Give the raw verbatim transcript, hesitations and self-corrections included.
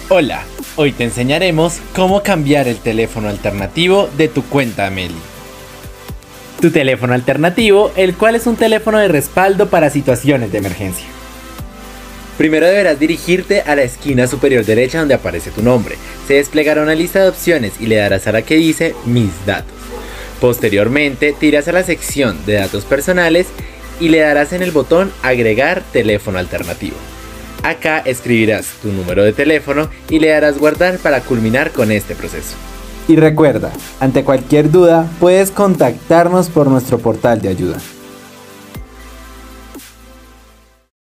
Hola, hoy te enseñaremos cómo cambiar el teléfono alternativo de tu cuenta Meli. Tu teléfono alternativo, el cual es un teléfono de respaldo para situaciones de emergencia. Primero deberás dirigirte a la esquina superior derecha donde aparece tu nombre. Se desplegará una lista de opciones y le darás a la que dice Mis datos. Posteriormente, te irás a la sección de datos personales y le darás en el botón Agregar teléfono alternativo. Acá escribirás tu número de teléfono y le darás guardar para culminar con este proceso. Y recuerda, ante cualquier duda puedes contactarnos por nuestro portal de ayuda.